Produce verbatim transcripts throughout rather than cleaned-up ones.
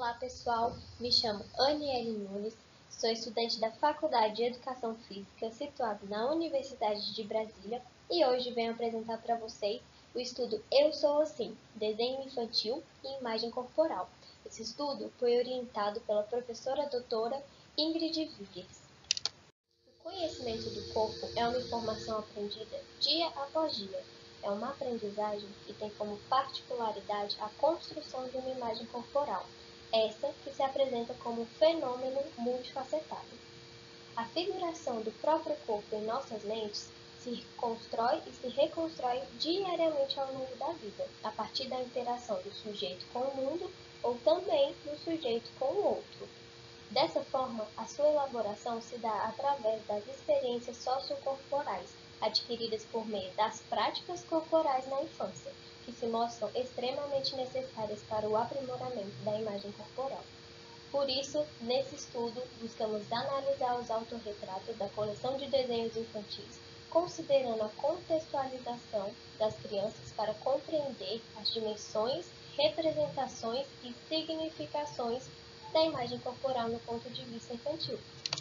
Olá pessoal, me chamo Aniele Nunes, sou estudante da Faculdade de Educação Física situada na Universidade de Brasília e hoje venho apresentar para vocês o estudo Eu Sou Assim, Desenho Infantil e Imagem Corporal. Esse estudo foi orientado pela professora doutora Ingrid Vickers. O conhecimento do corpo é uma informação aprendida dia após dia. É uma aprendizagem que tem como particularidade a construção de uma imagem corporal, essa que se apresenta como um fenômeno multifacetado. A figuração do próprio corpo em nossas mentes se constrói e se reconstrói diariamente ao longo da vida, a partir da interação do sujeito com o mundo ou também do sujeito com o outro. Dessa forma, a sua elaboração se dá através das experiências sociocorporais, adquiridas por meio das práticas corporais na infância, que se mostram extremamente necessárias para o aprimoramento da imagem corporal. Por isso, nesse estudo, buscamos analisar os autorretratos da coleção de desenhos infantis, considerando a contextualização das crianças para compreender as dimensões, representações e significações da imagem corporal no ponto de vista infantil.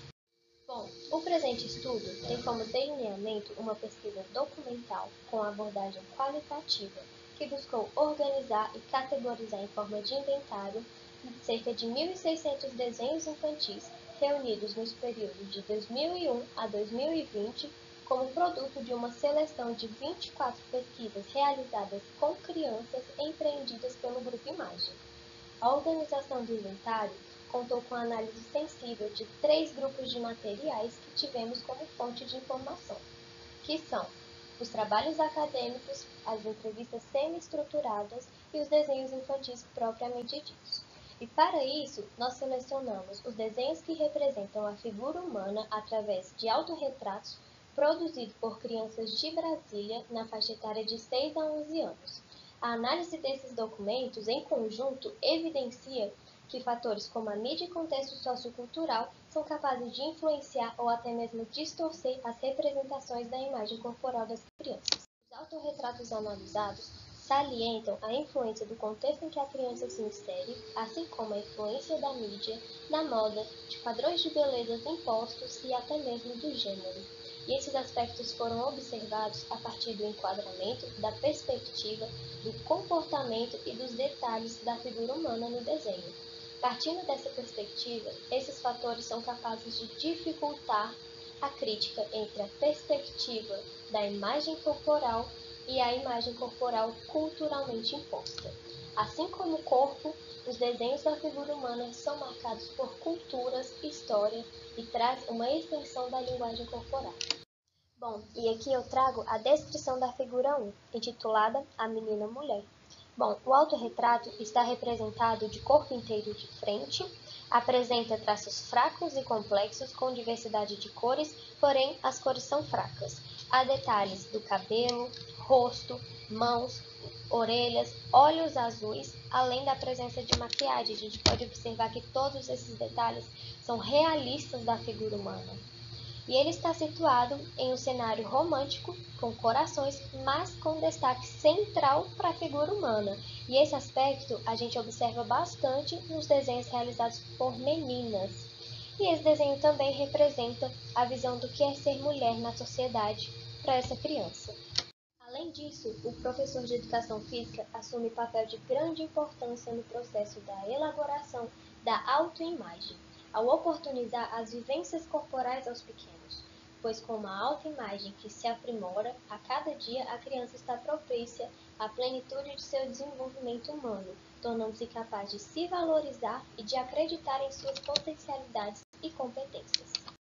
Bom, o presente estudo tem como delineamento uma pesquisa documental com abordagem qualitativa, que buscou organizar e categorizar em forma de inventário cerca de mil e seiscentos desenhos infantis reunidos nos períodos de dois mil e um a dois mil e vinte, como produto de uma seleção de vinte e quatro pesquisas realizadas com crianças empreendidas pelo Grupo Imagem. A organização do inventário contou com a análise sensível de três grupos de materiais que tivemos como fonte de informação, que são os trabalhos acadêmicos, as entrevistas semi-estruturadas e os desenhos infantis propriamente ditos. E para isso, nós selecionamos os desenhos que representam a figura humana através de autorretratos produzidos por crianças de Brasília na faixa etária de seis a onze anos. A análise desses documentos, em conjunto, evidencia que fatores como a mídia e contexto sociocultural são capazes de influenciar ou até mesmo distorcer as representações da imagem corporal das crianças. Os autorretratos analisados salientam a influência do contexto em que a criança se insere, assim como a influência da mídia, da moda, de padrões de beleza impostos e até mesmo do gênero. E esses aspectos foram observados a partir do enquadramento, da perspectiva, do comportamento e dos detalhes da figura humana no desenho. Partindo dessa perspectiva, esses fatores são capazes de dificultar a crítica entre a perspectiva da imagem corporal e a imagem corporal culturalmente imposta. Assim como o corpo, os desenhos da figura humana são marcados por culturas, história e traz uma extensão da linguagem corporal. Bom, e aqui eu trago a descrição da figura um, intitulada A Menina Mulher. Bom, o autorretrato está representado de corpo inteiro de frente, apresenta traços fracos e complexos com diversidade de cores, porém as cores são fracas. Há detalhes do cabelo, rosto, mãos, orelhas, olhos azuis, além da presença de maquiagem. A gente pode observar que todos esses detalhes são realistas da figura humana. E ele está situado em um cenário romântico, com corações, mas com destaque central para a figura humana. E esse aspecto a gente observa bastante nos desenhos realizados por meninas. E esse desenho também representa a visão do que é ser mulher na sociedade para essa criança. Além disso, o professor de educação física assume papel de grande importância no processo da elaboração da autoimagem, ao oportunizar as vivências corporais aos pequenos, pois com uma autoimagem que se aprimora, a cada dia a criança está propícia à plenitude de seu desenvolvimento humano, tornando-se capaz de se valorizar e de acreditar em suas potencialidades e competências.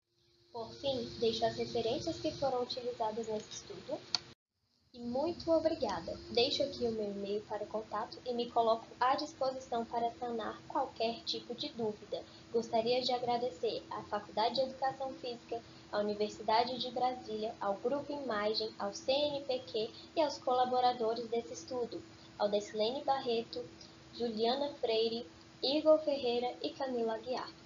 Por fim, deixo as referências que foram utilizadas nesse estudo. E muito obrigada! Deixo aqui o meu e-mail para contato e me coloco à disposição para sanar qualquer tipo de dúvida. Gostaria de agradecer à Faculdade de Educação Física, à Universidade de Brasília, ao Grupo Imagem, ao C N P Q e aos colaboradores desse estudo, ao Decilene Barreto, Juliana Freire, Igor Ferreira e Camila Aguiar.